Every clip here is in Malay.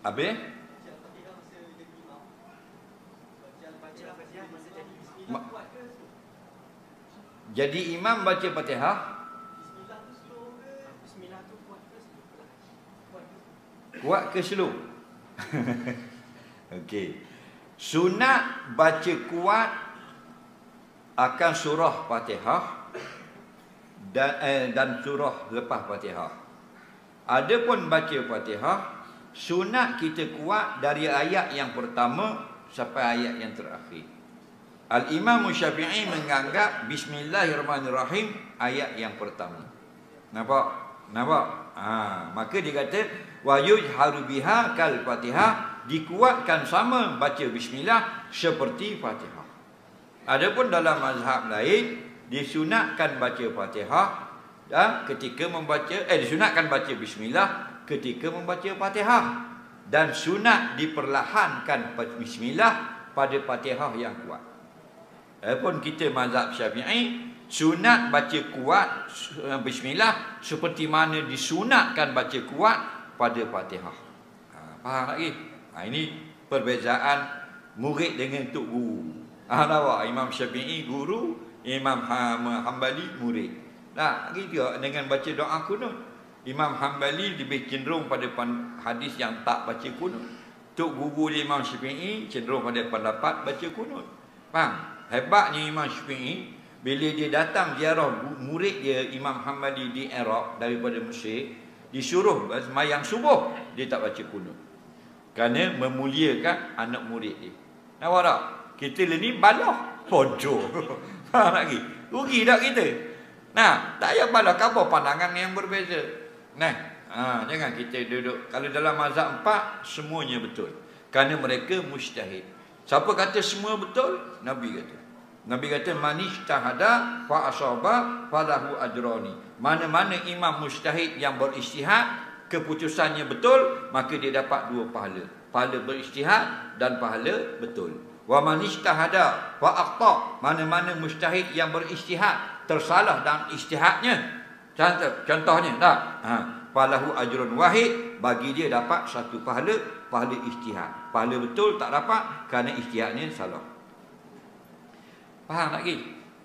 Habis? Jadi imam baca Fatihah kuat ke slow? Okey. Sunat baca kuat akan surah Fatihah dan surah lepas Fatihah. Adapun baca Fatihah, sunat kita kuat dari ayat yang pertama sampai ayat yang terakhir. Al-Imam Syafi'i menganggap Bismillahirrahmanirrahim ayat yang pertama. Nampak? Maka dia kata wa yujharu biha kal Fatihah, dikuatkan sama baca bismillah seperti Fatihah. Adapun dalam mazhab lain disunatkan baca Fatihah dan ketika membaca disunatkan baca bismillah ketika membaca Fatihah, dan sunat diperlahankan bismillah pada Fatihah yang kuat. Adapun kita mazhab Syafi'i, sunat baca kuat bismillah seperti mana disunatkan baca kuat pada Fatihah. Faham lagi? Ini perbezaan murid dengan tok guru. Imam Syafi'i guru, Imam Hambali murid. Gitu dengan baca doa kunut. Imam Hambali lebih cenderung pada hadis yang tak baca kunut. Tok guru Imam Syafi'i cenderung pada pendapat baca kunut. Faham? Hebatnya Imam Syafi'i, bila dia datang ziarah murid dia Imam Hambali di Iraq daripada Mesir, disuruh sembahyang subuh, dia tak baca kunut kerana memuliakan anak murid dia. Nampak tak? Kita ni balah bodoh. Faham lagi? Rugi tak kita? Tak payah balah, apa pandangan yang berbeza. Jangan kita duduk. Kalau dalam mazhab 4 semuanya betul, kerana mereka mujtahid. Siapa kata semua betul? Nabi kata. Nabi kata man ijtahada fa asaba falahu ajrani. Mana-mana imam mujtahid yang berijtihad, keputusannya betul, maka dia dapat 2 pahala. Pahala berijtihad dan pahala betul. Wa man ijtahada fa akhta. Mana-mana mujtahid yang berijtihad tersalah dalam ijtihadnya. Contohnya falahu ajrun wahid, bagi dia dapat 1 pahala, pahala ijtihad. Pahala betul tak dapat kerana ijtihadnya salah. Faham lagi?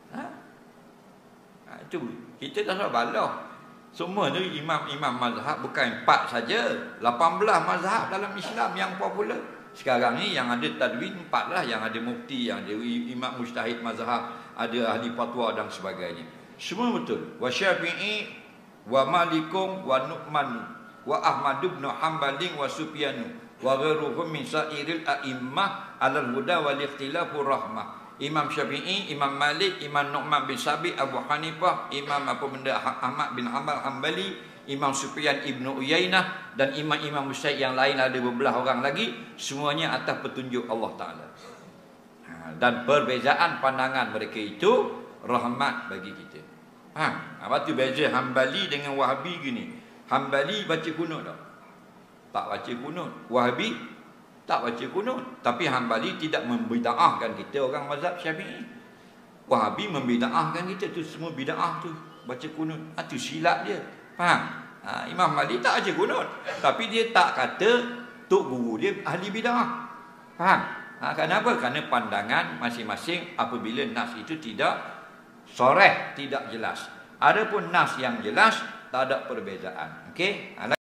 Itu kita dah salah balah. Semua tu imam-imam mazhab, bukan 4 saja, 18 mazhab dalam Islam yang popular. Sekarang ni yang ada tadwin 4 lah, yang ada mufti, yang ada imam mujtahid mazhab, ada ahli fatwa dan sebagainya. Semua betul. Wa Syafi'i wa Malikum wa Nu'man wa Ahmad bin Hanbal wa Sufyan wa ghairuhum min sa'iril a'immah 'alal huda wal ikhtilafur rahmah. Imam Syafi'i, Imam Malik, Imam Nu'man bin Sabit, Abu Hanifah, Imam Ahmad bin Hanbal Hanbali, Imam Sufyan Ibnu Uyainah dan imam-imam mujtahid yang lain, ada beberapa orang lagi, semuanya atas petunjuk Allah Ta'ala. Dan perbezaan pandangan mereka itu rahmat bagi kita. Apa tu beza Hanbali dengan Wahabi gini? Hanbali baca kunut tak baca kunut. Wahabi tak baca kunut. Tapi Hanbali tidak membida'ahkan kita orang mazhab Syafi'i. Wahabi membida'ahkan kita. Tu semua bida'ah tu, baca kunut. Itu silap dia. Faham? Imam Malik tak baca kunut, tapi dia tak kata tok guru dia ahli bida'ah. Faham? Kenapa? Kerana pandangan masing-masing apabila nas itu tidak soreh, tidak jelas. Adapun nas yang jelas, tak ada perbezaan. Okey?